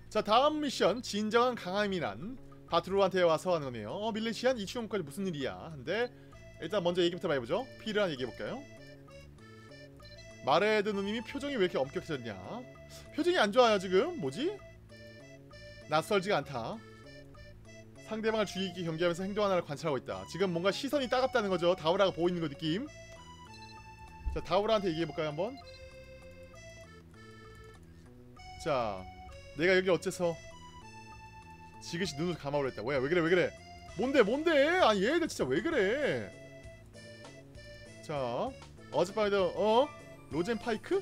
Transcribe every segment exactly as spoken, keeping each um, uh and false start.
자, 다음 미션 진정한 강함이란 바트루한테 와서 하는 거네요. 어, 밀레시안 이 추억까지 무슨 일이야. 근데 일단 먼저 얘기부터 많이 해보죠. 필요한 얘기해볼까요? 마레드 누님이 표정이 왜 이렇게 엄격해졌냐. 표정이 안 좋아요 지금. 뭐지? 낯설지가 않다. 상대방을 주의 깊게 경계하면서 행동하나를 관찰하고 있다. 지금 뭔가 시선이 따갑다는 거죠. 다우라가 보고 있는 거 느낌. 자, 다우라한테 얘기해볼까요 한번? 자, 내가 여기 어째서 지그시 눈을 감아오려 했다. 뭐야, 왜 그래 왜 그래. 뭔데 뭔데. 아니 얘들 진짜 왜 그래. 자, 어젯밤에도 어? 로젠 파이크?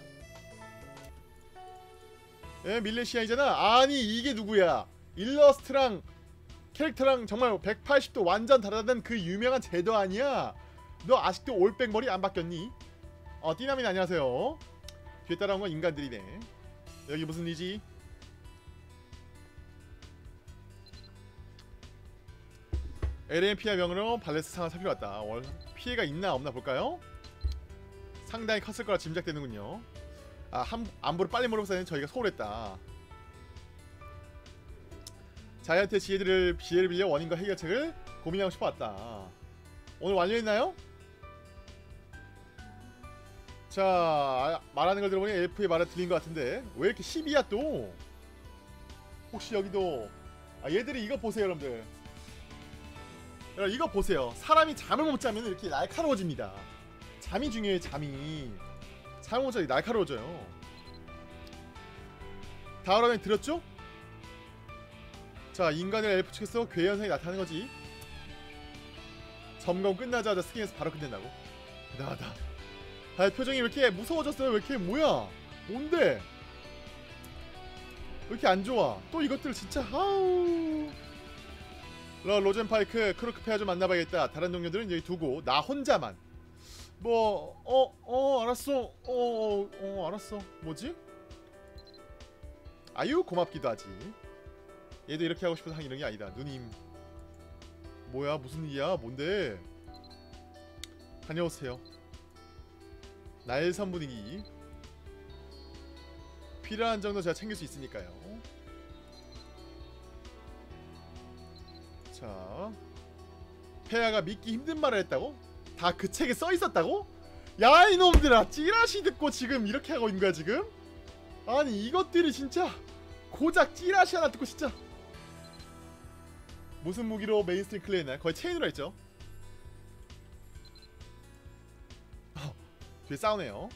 예, 밀레시안이잖아. 아니 이게 누구야. 일러스트랑 캐릭터랑 정말 백팔십 도 완전 다르다는 그 유명한 제도 아니야. 너 아직도 올백 머리 안 바뀌었니? 어, 띠나민 안녕하세요. 뒤에 따라온 건 인간들이네. 여기 무슨 일이지? 엘엠피아 명으로 발레스 상을 살펴봤다. 피해가 있나 없나 볼까요? 상당히 컸을 거라 짐작되는군요. 아, 한, 안부를 빨리 물어보자니 저희가 소홀했다. 자이언트의 지혜들을 지혜를 빌려 원인과 해결책을 고민하고 싶어왔다. 오늘 완료했나요? 자, 말하는 걸 들어보니 엘프의 말을 들린 것 같은데 왜 이렇게 십이야 또? 혹시 여기도 아, 얘들이 이거 보세요 여러분들. 여러분 이거 보세요. 사람이 잠을 못 자면 이렇게 날카로워집니다. 잠이 중요해요. 잠이 잠을 못 자면 날카로워져요. 다우라면 들었죠? 자, 인간의 엘프 측에서 괴 현상이 나타나는 거지. 점검 끝나자마자 스킨에서 바로 끝낸다고? 대단하다. 아, 표정이 왜 이렇게 무서워졌어요? 왜 이렇게 뭐야? 뭔데? 왜 이렇게 안 좋아? 또 이것들 진짜 아우. 러 로젠 파이크 크로크 페아 좀 만나봐야겠다. 다른 동료들은 여기 두고 나 혼자만. 뭐 어 어 알았어. 어 어 어, 알았어. 뭐지? 아유 고맙기도 하지. 얘도 이렇게 하고 싶어서 이런 게 아니다. 누님. 뭐야 무슨 일이야? 뭔데? 다녀오세요. 날선 분위기. 필요한 정도 제가 챙길 수 있으니까요. 자, 페아가 믿기 힘든 말을 했다고? 다 그 책에 써있었다고? 야 이놈들아, 찌라시 듣고 지금 이렇게 하고 있는 거야 지금? 아니 이것들이 진짜 고작 찌라시 하나 듣고 진짜. 무슨 무기로 메인스트림 클레이나 거의 체인으로 했죠. 어, 뒤에 싸우네요.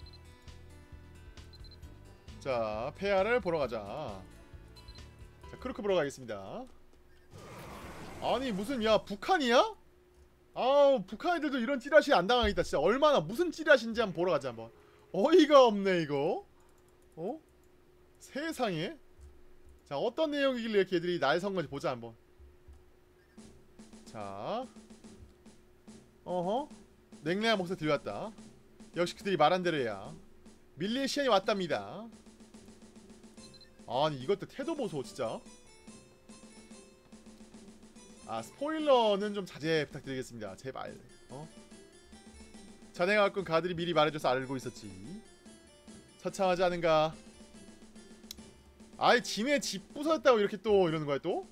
자, 페아를 보러 가자. 자, 크루크 보러 가겠습니다. 아니 무슨 야 북한이야? 아우 북한 애들도 이런 찌라시 안 당하겠다. 진짜 얼마나 무슨 찌라시인지 한번 보러 가자 한번. 어이가 없네 이거. 어? 세상에. 자, 어떤 내용이길래 이렇게 애들이 날 선 건지 보자 한번. 자, 어허, 냉랭한 목소리 들려왔다. 역시 그들이 말한 대로야. 밀레시안이 왔답니다. 아니 이것도 태도 보소 진짜. 아, 스포일러는 좀 자제 부탁드리겠습니다. 제발. 어? 자네가 갖고 가들이 미리 말해줘서 알고 있었지. 처참하지 않은가? 아이, 지네 집 부쉈다고 이렇게 또 이러는 거야 또?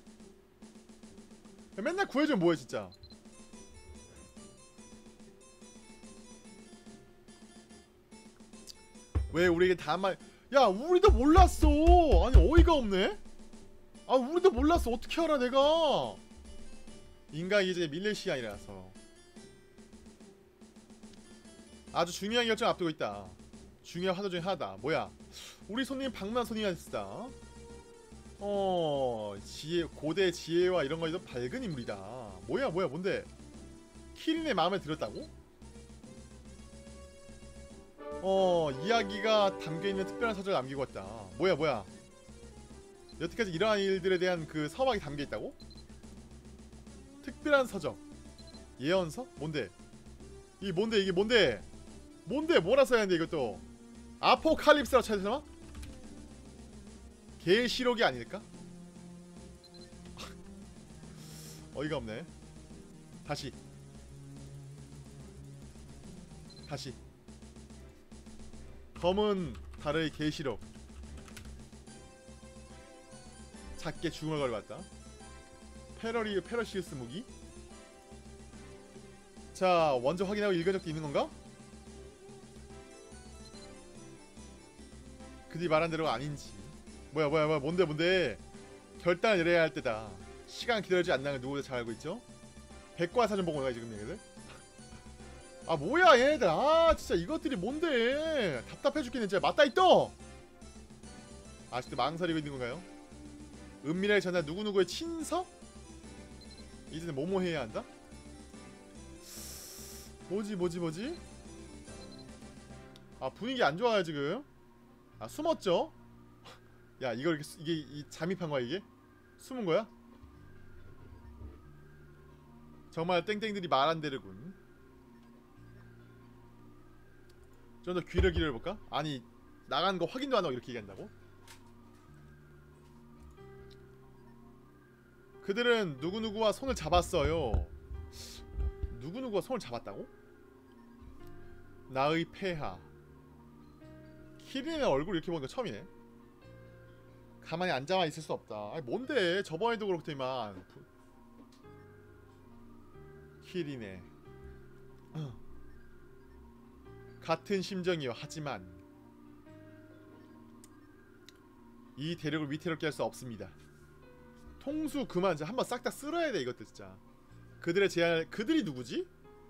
맨날 구해주면 뭐해 진짜. 왜 우리에게 다만. 야 우리도 몰랐어. 아니 어이가 없네. 아 우리도 몰랐어. 어떻게 알아 내가. 인간이 이제 밀레시안이라서 아주 중요한 결정 앞두고 있다. 중요한 화두 중에 하나다. 뭐야? 우리 손님 방만 손님이었다. 어 지혜, 고대 지혜와 이런 거에도 밝은 인물이다. 뭐야 뭐야 뭔데? 키린의 마음에 들었다고? 어 이야기가 담겨있는 특별한 서적을 남기고 왔다. 뭐야 뭐야? 여태까지 이러한 일들에 대한 그 서막이 담겨있다고? 특별한 서적. 예언서? 뭔데? 이게 뭔데 이게 뭔데? 뭔데 뭐라 써야 하는데 이것도? 아포칼립스라고 쳐야 되나? 계시록이 아닐까? 어이가 없네. 다시 다시 검은 달의 계시록. 작게 죽음을 걸어봤다. 페러리 페러시우스 무기. 자, 먼저 확인하고 읽은 적도 있는 건가? 그들이 말한 대로가 아닌지. 뭐야 뭐야 뭐야 뭔데 뭔데. 결단을 내려야 할 때다. 시간 기다리지 않는 걸 누구보다 잘 알고 있죠? 백과사전 보고 오나 지금 얘네들? 아 뭐야 얘네들. 아 진짜 이것들이 뭔데. 답답해 죽겠네 진짜. 맞다 있또. 아직도 망설이고 있는 건가요? 은밀하게 전한 누구누구의 친서? 이제는 뭐뭐 해야 한다? 뭐지 뭐지 뭐지? 아 분위기 안 좋아요 지금. 아 숨었죠? 야 이걸 이렇게 이게 이 잠입한 거야 이게? 숨은 거야? 정말 땡땡들이 말한 대로군. 좀 더 귀를 기울여볼까? 아니 나간 거 확인도 안 하고 이렇게 얘기한다고? 그들은 누구누구와 손을 잡았어요. 누구누구와 손을 잡았다고? 나의 폐하. 키린의 얼굴 이렇게 보는 거 처음이네. 가만히 앉아만 있을 수 없다. 아니 뭔데 저번에도 그렇더니만. 키린의 같은 심정이요. 하지만 이 대륙을 위태롭게 할 수 없습니다. 통수 그만. 이제 한번 싹 다 쓸어야 돼 이것들 진짜. 그들의 제안. 그들이 누구지?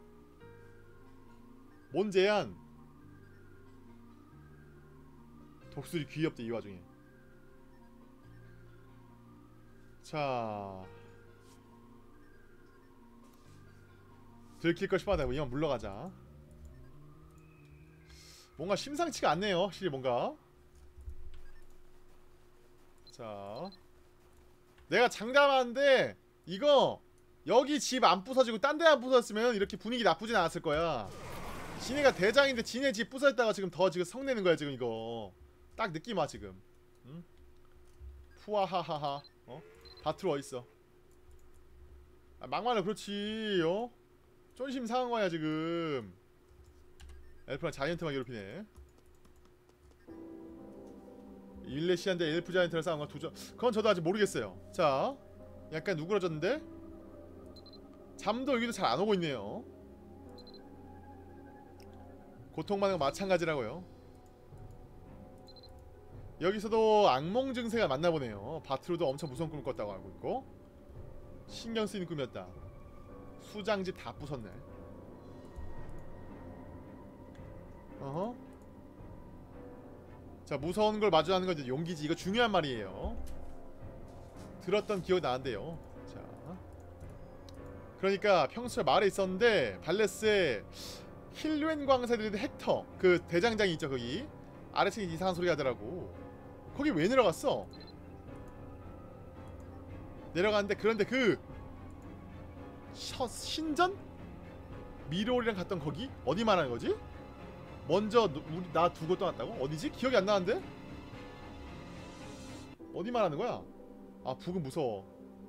뭔 제안? 독수리 귀엽대 이 와중에. 자 들킬 걸 싶어하다. 이만 물러가자. 뭔가 심상치가 않네요 확실히 뭔가. 자 내가 장담하는데 이거 여기 집 안 부서지고 딴 데 안 부서졌으면 이렇게 분위기 나쁘진 않았을 거야. 지네가 대장인데 지네 집 부서졌다가 지금 더 지금 성내는 거야 지금 이거. 딱 느낌 와 지금. 응? 푸아하하하. 어? 바트로 어딨어? 아, 막말로 그렇지. 어? 쫀심 상한 거야 지금. 엘프랑 자이언트만 괴롭히네. 일레시안데 엘프 자이언트랑 싸운 건 도전. 그건 저도 아직 모르겠어요. 자 약간 누그러졌는데 잠도 여기도 잘 안 오고 있네요. 고통받는 건 마찬가지라고요. 여기서도 악몽 증세가 맞나보네요. 바트로도 엄청 무서운 꿈을 꿨다고 알고 있고. 신경 쓰이는 꿈이었다. 수장집 다 부쉈네. 어허. 자 무서운 걸 마주하는 건 이제 용기지. 이거 중요한 말이에요. 들었던 기억이 나는데요. 자 그러니까 평소에 말에 있었는데 발레스에 힐웬 광사들이 헥터 그 대장장이 있죠 거기. 아래층에 이상한 소리 하더라고. 거기 왜 내려갔어? 내려갔는데 그런데 그 셔, 신전? 미로리랑 갔던 거기? 어디 말하는 거지? 먼저 누, 우리 나 두고 떠났다고? 어디지? 기억이 안 나는데? 어디 말하는 거야? 아 북은 무서워.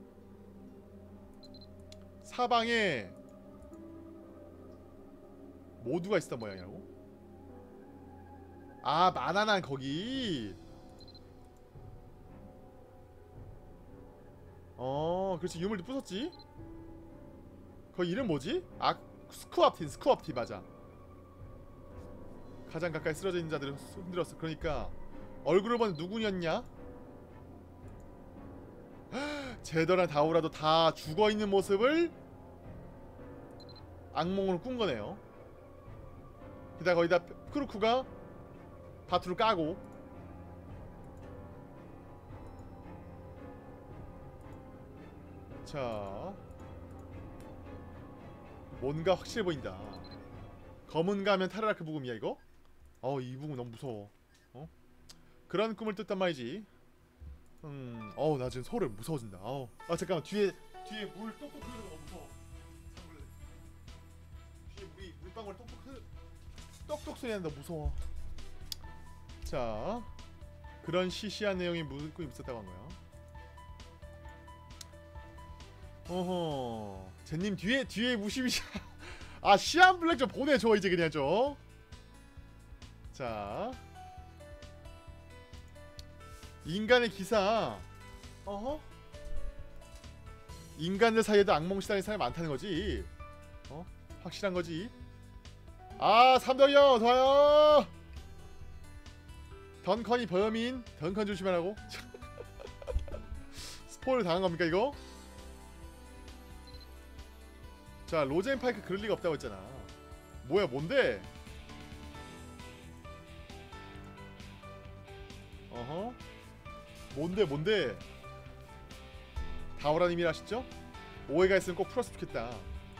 사방에 모두가 있었던 모양이라고? 아 마나난 거기. 어 그렇지 유물도 부쉈지. 거기 이름 뭐지? 아 스쿠압틴 스쿠압틴 맞아. 가장 가까이 쓰러져 있는 자들을 흔들었어. 그러니까 얼굴을 보는 누구였냐? 제더랑 다우라도 다 죽어있는 모습을 악몽으로 꾼 거네요. 게다가 거기다 크루크가 바투를 까고. 자 뭔가 확실해 보인다. 검은 가면 타르라크 부금이야 이거? 어우 이 부금 너무 무서워. 어? 그런 꿈을 뜯단 말이지. 음 어우 나 지금 서울에 무서워진다. 어우 아 잠깐만 뒤에 뒤에 물 똑똑 흐르는 거 너무 무서워. 뒤에 물이 물방울 똑똑 흐 똑똑 소리 난다. 무서워. 자 그런 시시한 내용이 묻고 있었다고 한 거야. 어허 쟤님 뒤에 뒤에 무시무시. 아 시안 블랙 좀 보내줘 이제 그냥 좀. 자 인간의 기사 어허. 인간들 사이에도 악몽 시달리는 사람이 많다는 거지. 어? 확실한 거지. 아, 삼덕이요, 좋아요. 던컨이 범인. 던컨 조심하라고. 스포일 당한 겁니까 이거? 자, 로젠 파이크 그럴 리가 없다고 했잖아. 뭐야, 뭔데? 어허. 뭔데, 뭔데? 다오라님이 하시죠? 오해가 있으면 꼭 풀었으면 좋겠다.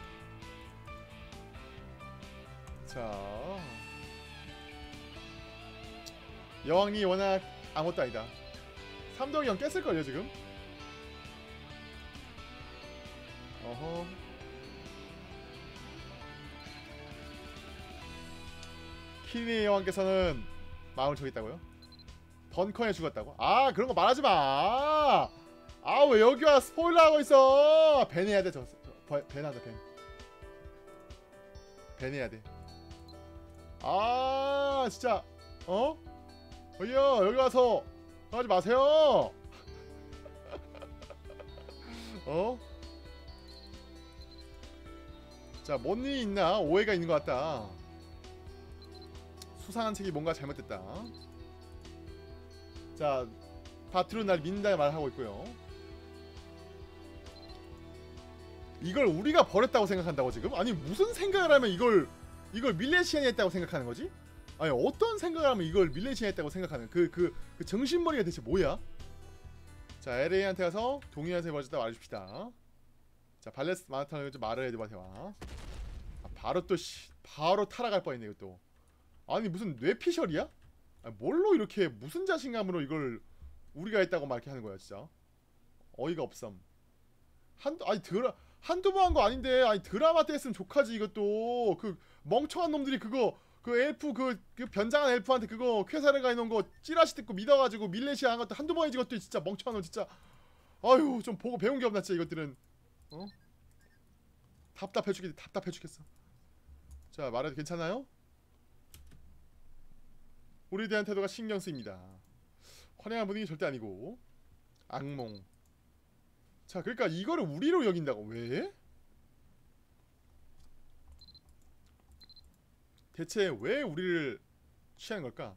자, 여왕이 워낙 아무것도 아니다. 삼덕이 형 깼을걸요 지금? 어허. 키니 여왕께서는 마음을 저겠다고요? 던컨에 죽었다고? 아, 그런거 말하지마. 아, 왜 여기 와 스포일러 하고 있어. 밴해야 돼. 저, 저 밴하자. 밴 밴해야 돼. 아, 진짜. 어? 저기요, 여기 와서 하지 마세요. 어? 자, 뭔 일이 있나? 오해가 있는 것 같다. 수상한 책이 뭔가 잘못됐다. 자, 바트로 날 믿는다는 말을 하고 있고요. 이걸 우리가 버렸다고 생각한다고 지금? 아니, 무슨 생각을 하면 이걸 이걸 밀레시안이 했다고 생각하는 거지? 아니, 어떤 생각을 하면 이걸 밀레시안이 했다고 생각하는 그, 그, 그 정신머리가 대체 뭐야? 자, 엘에이한테 가서 동의한테 버졌다 말해줍시다. 자, 발레스 마라톤을 좀 말을 해줘봐. 대화. 아, 바로 또 씨, 바로 타락할 뻔했네 이것도. 아니, 무슨 뇌피셜이야? 아니, 뭘로 이렇게 무슨 자신감으로 이걸 우리가 했다고 막 이렇게 하는 거야 진짜. 어이가 없음. 한두 아니 드라 한두 번 한 거 아닌데. 아니, 드라마 때 했으면 족하지 이것도. 그 멍청한 놈들이 그거 그 엘프 그, 그 변장한 엘프한테 그거 쾌사를 가해놓은 거 찌라시 듣고 믿어가지고 밀레시아 한 것도 한두 번이지. 이것도 진짜 멍청한 놈 진짜. 아유, 좀 보고 배운 게 없나 진짜 이것들은. 어? 답답해 죽겠 답답해 죽겠어. 자, 말해도 괜찮아요? 우리에 대한 태도가 신경 쓰입니다. 환영한 분위기 절대 아니고. 악몽. 자, 그러니까 이거를 우리로 여긴다고. 왜? 대체 왜 우리를 취하는 걸까?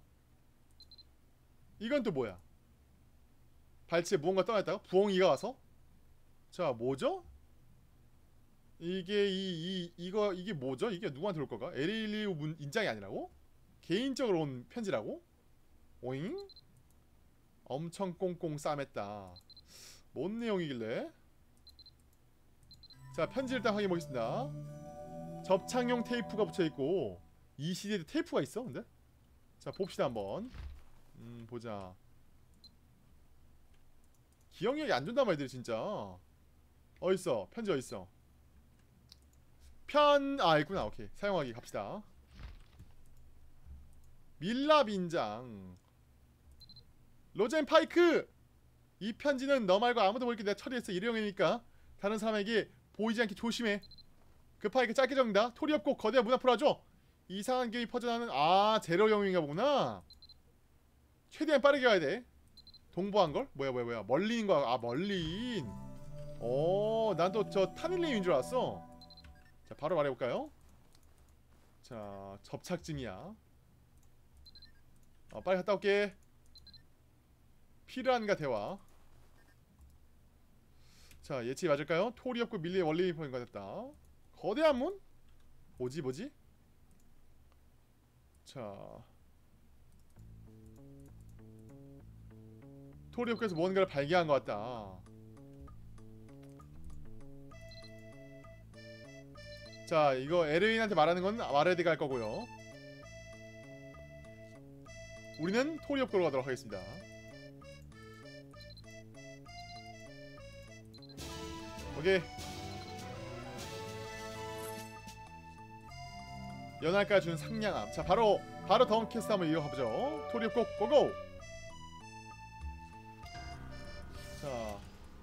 이건 또 뭐야? 발치에 무언가 떠났다고? 부엉이가 와서? 자, 뭐죠? 이게 이, 이, 이거, 이게 뭐죠? 이게 누구한테 올 거가? 에릴리우 문 인장이 아니라고? 개인적으로 온 편지라고? 오잉? 엄청 꽁꽁 싸맸다. 뭔 내용이길래? 자, 편지 일단 확인해보겠습니다. 접착용 테이프가 붙여있고 이 시디에도 테이프가 있어 근데? 자, 봅시다 한번. 음, 보자. 기억력이 안 좋단 말이야 진짜. 어딨어? 편지 어딨어? 편... 아, 있구나. 오케이, 사용하기 갑시다. 밀랍인장 로젠 파이크! 이 편지는 너 말고 아무도 모르게 내가 처리했어. 일회용이니까 다른 사람에게 보이지 않게 조심해. 그 파이크 짧게 적는다. 토리 없고 거대한 문 앞으로 와줘. 이상한 기운이 퍼져나는... 아, 제로용인가 보구나. 최대한 빠르게 가야 돼. 동보한걸? 뭐야 뭐야 뭐야 멀린인 거야. 아, 멀린. 어, 난 또 저 타밀레임인 줄 알았어. 자, 바로 말해볼까요? 자, 접착증이야. 어, 빨리 갔다 올게. 필요한가 대화. 자, 예측이 맞을까요? 토리 없고 밀리의 원리 포인트가 됐다. 거대한 문? 뭐지 뭐지? 자, 토리 없고에서 뭔가를 발견한 것 같다. 자, 이거 에르윈한테 말하는 건 마레드가 할 거고요. 우리는 토리 없고로 가도록 하겠습니다. 오케이. 연할까 준 상냥함. 자, 바로 바로 다음 퀘스트 한번 이어가보죠. 토리 없고 고고. 자,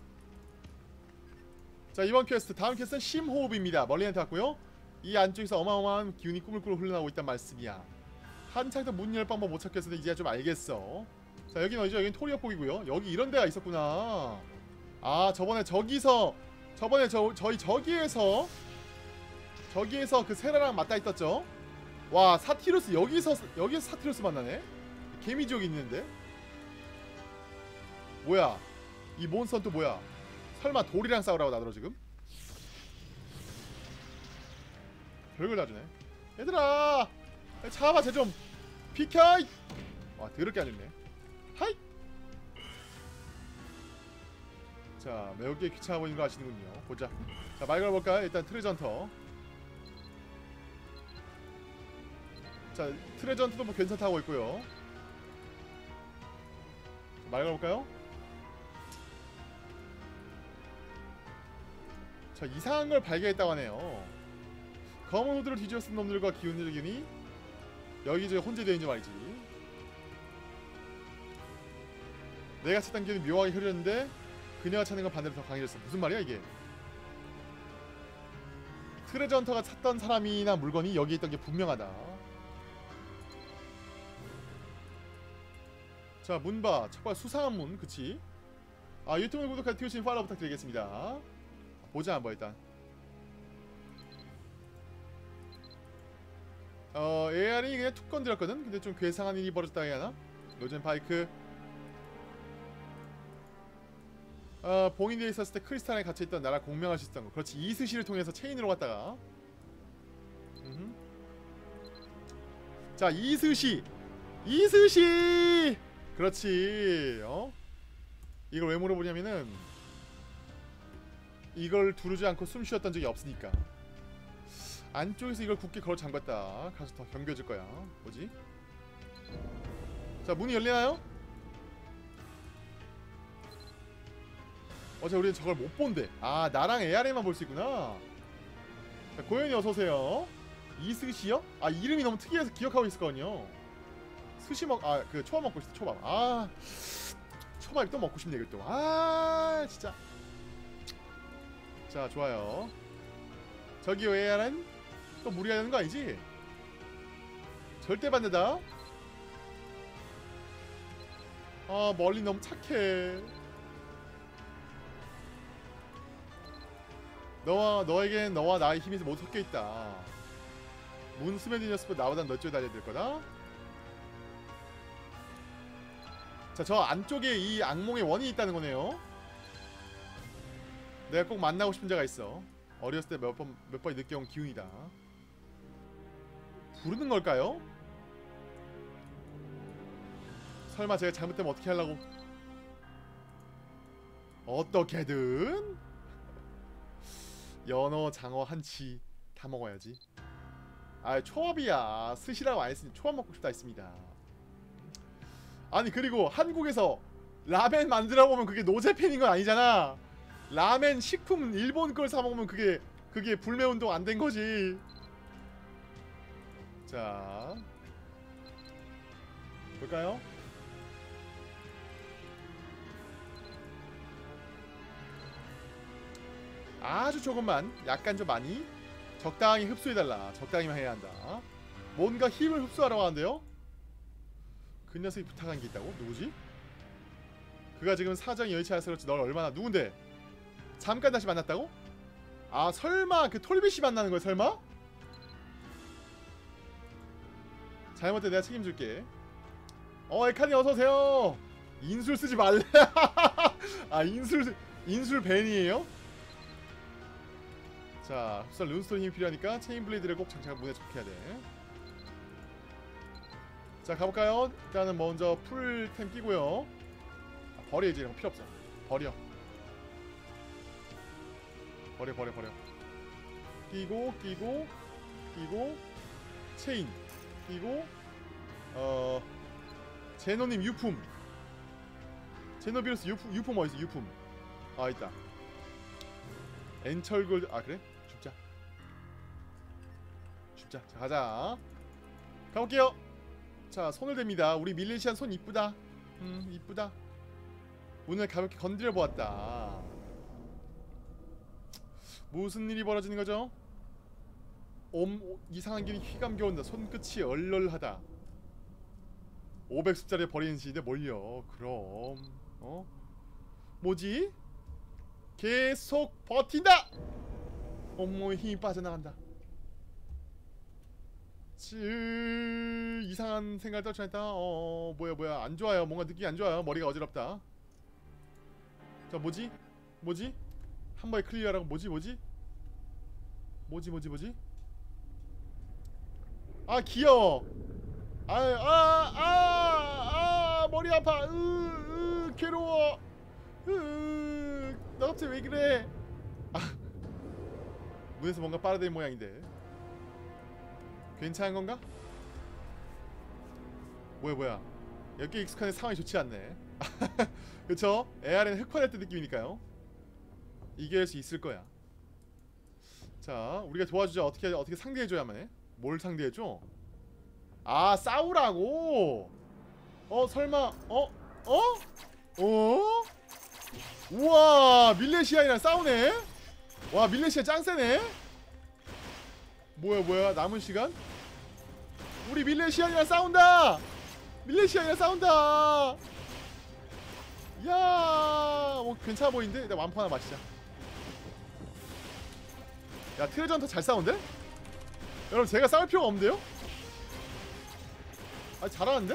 자, 이번 퀘스트 다음 퀘스트는 심호흡입니다. 멀리한테 왔고요. 이 안쪽에서 어마어마한 기운이 꾸물꾸물 흘러나오고 있단 말씀이야. 한창 더 문 열 방법 못 찾겠으니 이제야 좀 알겠어. 자 여긴 어디죠? 여긴 토리어폭이고요. 여기 이런 데가 있었구나. 아 저번에 저기서 저번에 저 저희 저기에서 저기에서 그 세라랑 맞다 있었죠. 와 사티루스 여기서 여기서 사티루스 만나네. 개미지옥이 있는데. 뭐야 이 몬스터는 또 뭐야? 설마 돌이랑 싸우라고 나더러 지금? 별걸 다 주네. 얘들아 잡아 쟤 좀 비켜. 와 더럽게 안 죽네. 하이. 자 매우게 귀찮아 보이는 거 아시는군요. 보자. 자 말 걸어볼까요? 일단 트레전터. 자 트레전터도 뭐 괜찮다고 있고요. 말 걸어볼까요? 자 이상한 걸 발견했다고 하네요. 검은 후드를 뒤집어 쓴 놈들과 기운을 기니 여기저기 혼재되어 있는 말이지. 내가 찾던 기운이 묘하게 흐르는데 그녀가 찾는 건 반대로 더 강해졌어. 무슨 말이야 이게? 트레저 헌터가 찾던 사람이나 물건이 여기에 있던 게 분명하다. 자 문봐 첫발 수상한 문 그치? 아 유튜브 구독과 트위치 팔로우 부탁드리겠습니다. 보자 한번 일단. 어 에이알이 그냥 툭 건드렸거든? 근데 좀 괴상한 일이 벌어졌다 해야 하나? 로젠 파이크. 어 봉인되어 있었을 때 크리스탈에 갇혀있던 나라 공명할 수 있었던 거. 그렇지 이스시를 통해서 체인으로 갔다가 음흠. 자 이스시 이스시 그렇지. 어? 이걸 왜 물어보냐면은 이걸 두르지 않고 숨 쉬었던 적이 없으니까. 안쪽에서 이걸 굳게 걸어 잠갔다. 가서 더 경겨질 거야. 뭐지? 자 문이 열리나요? 어제 우리는 저걸 못 본대. 아 나랑 에이알에만 볼 수 있구나. 자 고현이 어서오세요. 이스시요? 아 이름이 너무 특이해서 기억하고 있었거든요. 스시 먹.. 아 그 초밥 먹고 있어. 초밥. 아 초밥이 또 먹고 싶네 이걸 또. 아 진짜. 자 좋아요. 저기요 에이알은 또 무리하는 거 아니지? 절대 반대다. 아 멀리 너무 착해. 너와 너에겐 너와 나의 힘이 모두 섞여 있다. 문 스매디너스보 나보단 몇 줄 달려들 거다. 자, 저 안쪽에 이 악몽의 원이 있다는 거네요. 내가 꼭 만나고 싶은 자가 있어. 어렸을 때 몇 번 몇 번 느껴온 기운이다. 부르는 걸까요? 설마 제가 잘못되면 어떻게 하려고? 어떻게든 연어, 장어, 한치 다 먹어야지. 아 초밥이야. 스시라고 안 했으니 초밥 먹고 싶다 했습니다. 아니 그리고 한국에서 라멘 만들어 보면 그게 노제팬인 건 아니잖아. 라멘 식품 일본 걸 사 먹으면 그게 그게 불매운동 안 된 거지. 자 볼까요? 아주 조금만, 약간 좀 많이 적당히 흡수해달라. 적당히만 해야 한다. 뭔가 힘을 흡수하라고 하는데요? 그 녀석이 부탁한 게 있다고? 누구지? 그가 지금 사정이 여의치 않아서 그렇지 널 얼마나 누군데? 잠깐 다시 만났다고? 아 설마 그 톨비씨 만나는 거야 설마? 잘못해 내가 책임줄게. 어 에카니 어서오세요. 인술 쓰지 말래. 아 인술 인술 벤이에요? 자 흡수할 룬스톤 힘이 필요하니까 체인 블레이드를 꼭 장착 문에 적혀야 돼. 자 가볼까요? 일단은 먼저 풀템 끼고요. 아, 버려야지. 이런 거 필요 없어. 버려 버려 버려 버려. 끼고 끼고 끼고 체인 끼고 어 제노님 유품. 제노비루스 유품 유품 어딨어 유품. 아 있다. 엔철골드. 아 그래? 줍자 줍자. 자 가자. 가볼게요. 자 손을 댑니다. 우리 밀레시안 손 이쁘다. 음 이쁘다. 오늘 가볍게 건드려 보았다. 무슨 일이 벌어지는 거죠? 옴 이상한 길이 휘감겨 온다. 손끝이 얼얼하다. 오백 숫자를 버리는 시대 뭘요? 그럼 어? 뭐지? 계속 버틴다! 온몸에 힘이 빠져나간다. 칠 이상한 생각을 떨쳐냈다. 어 뭐야 뭐야 안좋아요. 뭔가 느낌이 안좋아요. 머리가 어지럽다. 자 뭐지? 뭐지? 한번에 클리어라고. 뭐지 뭐지? 뭐지 뭐지 뭐지? 아 귀여워. 아아아아 아, 아, 머리 아파. 으, 으 괴로워. 으, 나 갑자기 왜 그래? 아 문에서 뭔가 빨아들인 모양인데 괜찮은 건가? 뭐야 뭐야 여기 익숙한데 상황이 좋지 않네. 그쵸? 에아르는 흑화될 때 느낌이니까요. 이겨낼 수 있을 거야. 자 우리가 도와주자. 어떻게 어떻게 상대해줘야만 해? 뭘 상대해줘? 아 싸우라고? 어 설마 어? 어? 어? 우와 밀레시아이랑 싸우네? 와 밀레시아 짱세네? 뭐야 뭐야 남은 시간? 우리 밀레시아이랑 싸운다! 밀레시아이랑 싸운다! 야, 뭐 괜찮아 보이는데? 일단 완포 하나 마시자. 야 트레전 더 잘 싸운데? 여러분 제가 싸울 필요가 없는데요? 아 잘하는데?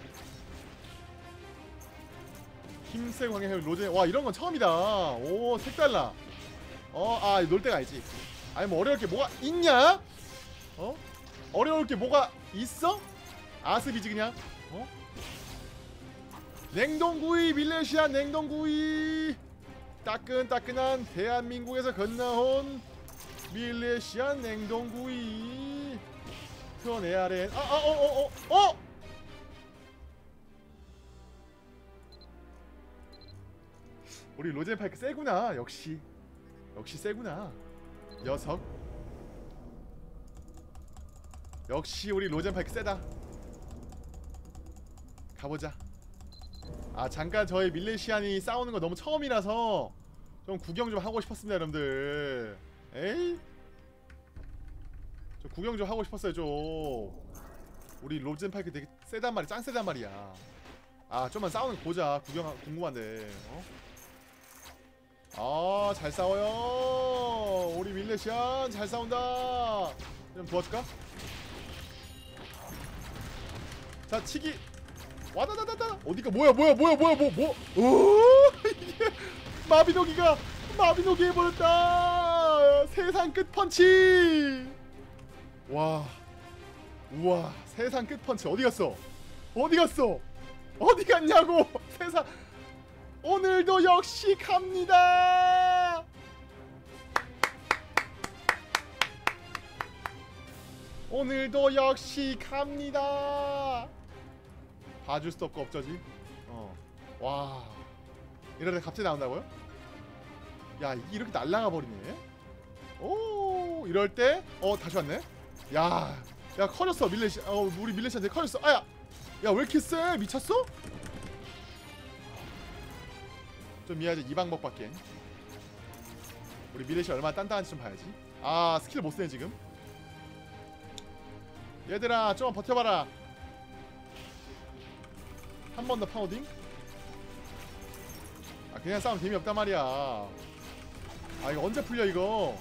힘세 광해 로제. 와 이런건 처음이다. 오 색달라. 어아 놀 때가 아니지. 아니 뭐 어려울 게 뭐가 있냐? 어? 어려울 게 뭐가 있어? 아스비지 그냥. 어? 냉동구이 밀레시아 냉동구이. 따끈따끈한 대한민국에서 건너온 밀레시아 냉동구이. 트원에 아래. 아아 어어어 어, 어, 어! 우리 로젠파이크 세구나. 역시 역시 세구나 녀석. 역시 우리 로젠파이크 세다. 가보자. 아 잠깐 저희 밀레시안이 싸우는 거 너무 처음이라서 좀 구경 좀 하고 싶었습니다 여러분들. 에이 저 구경 좀 하고 싶었어요 좀. 우리 로젠파이크 되게 세단 말이야. 짱 세단 말이야. 아 좀만 싸우는 거 보자. 구경 궁금한데. 어? 아 잘 싸워요. 우리 밀레시안 잘 싸운다. 좀 도와줄까? 자 치기. 와다다다다. 어디가 뭐야 뭐야 뭐야 뭐야 뭐 뭐. 오 이게 마비노기가 마비노기 해버렸다. 세상 끝 펀치. 와 우와 세상 끝 펀치. 어디 갔어? 어디 갔어? 어디 갔냐고. 세상. 오늘도 역시 갑니다. 오늘도 역시 갑니다. 봐줄 수도 없고 어쩌지? 어. 와. 이러다 갑자기 나온다고요? 야 이게 이렇게 날라가 버리네. 오 이럴 때 어 다시 왔네. 야. 야 커졌어 밀레시. 어 우리 밀레시한테 커졌어. 아야. 야 왜 이렇게 세? 미쳤어? 좀 미안하지 이 방법밖에. 우리 밀레시 얼마나 단단한지 좀 봐야지. 아 스킬 못쓰네 지금. 얘들아 좀만 버텨봐라. 한 번 더 파우딩. 아 그냥 싸우면 재미없단 말이야. 아 이거 언제 풀려 이거.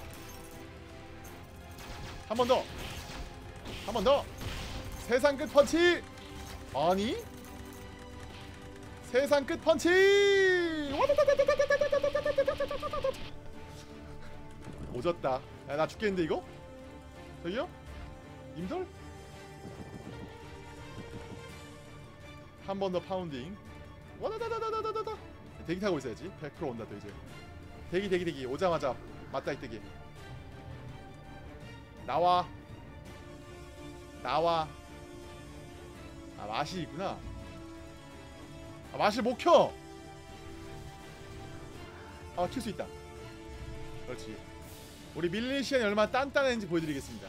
한 번 더. 한 번 더. 세상 끝 펀치. 아니 세상 끝 펀치. 오졌다. 야 나 죽겠는데 이거? 저기요? 님들? 한 번 더 파운딩. 와다다다다다다다. 대기 타고 있어야지. 백 퍼센트 온다 또 이제. 대기 대기 대기. 오자마자 맞다 이 대기. 나와. 나와. 아 맛이 있구나. 아 맛을 못 켜. 아 킬 수 있다. 그렇지. 우리 밀레시안이 얼마나 단단한지 보여드리겠습니다.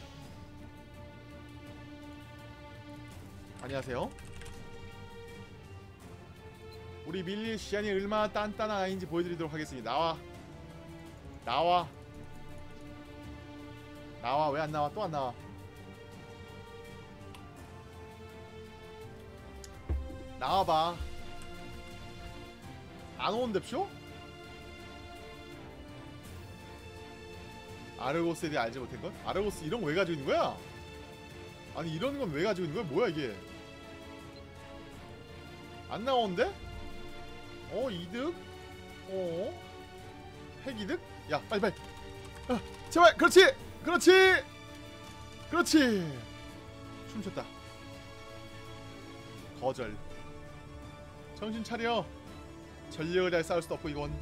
안녕하세요. 우리 밀레시안이 얼마나 단단한 아이인지 보여드리도록 하겠습니다. 나와. 나와. 나와. 왜 안 나와? 또 안 나와. 나와봐. 안 오는데쇼? 아르고스에 대해 알지 못한 것? 아르고스 이런 거 왜 가지고 있는 거야? 아니 이런 건 왜 가지고 있는 거야? 뭐야 이게? 안 나오는데? 어 이득? 어? 핵이득? 야 빨리 빨리. 아, 제발 그렇지! 그렇지! 그렇지! 춤췄다. 거절. 정신 차려. 전력을 다해 싸울 수도 없고 이건.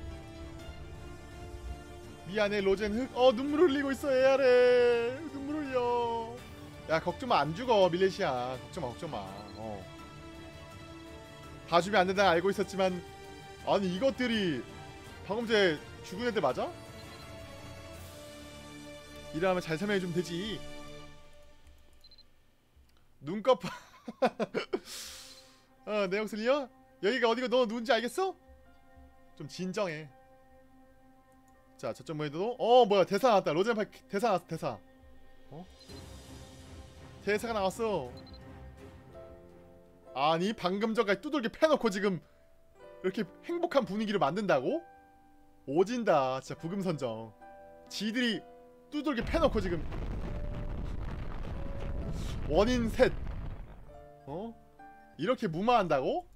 미안해 로젠 흑. 어 눈물 흘리고 있어 에아래. 눈물 흘려. 야 걱정마 안 죽어 밀레시아. 걱정마 걱정마. 어. 봐주면 안 된다 알고 있었지만 아니 이것들이 방금 전에 죽은 애들 맞아? 일하면 잘 설명해주면 되지. 눈꺼 어, 내 목소리요? 여기가 어디고 너 누군지 알겠어? 좀 진정해. 자 저쪽 모에도 어 뭐야 대사 나왔다. 로젠파 대사 나왔어. 대사. 어? 대사가 나왔어. 아니 방금 전까지 두들겨 패놓고 지금 이렇게 행복한 분위기를 만든다고? 오진다 진짜 부금선정. 지들이 두들겨 패놓고 지금 원인 셋 어? 이렇게 무마한다고?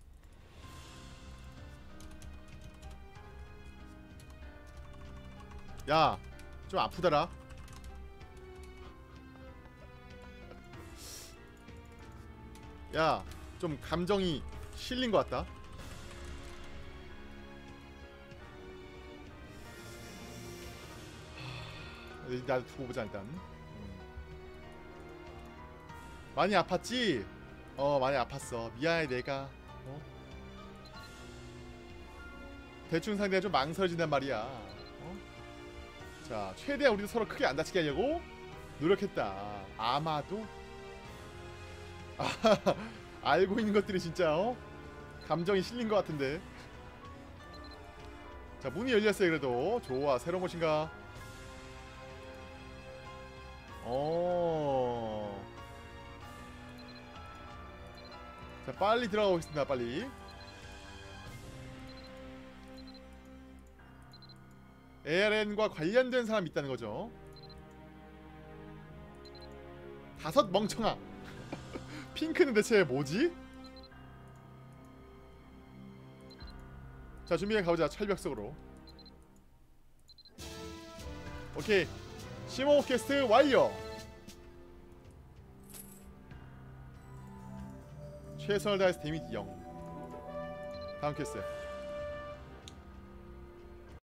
야 좀 아프더라. 야 좀 감정이 실린 것 같다. 나도 두고 보자 일단. 음. 많이 아팠지? 어 많이 아팠어. 미안해 내가. 어? 대충 상대가 좀 망설여진단 말이야. 어? 자 최대한 우리도 서로 크게 안 다치게 하려고 노력했다. 아마도 아, 알고 있는 것들이 진짜 어? 감정이 실린 것 같은데. 자 문이 열렸어요. 그래도 좋아. 새로운 곳인가? 어. 자 빨리 들어가 보겠습니다. 빨리. 에알엔과 관련된 사람이 있다는 거죠. 다섯 멍청아. 핑크는 대체 뭐지? 자 준비해 가보자. 철벽 속으로. 오케이 시모 퀘스트 완료. 최선을 다해서 데미지 영. 다음 퀘스트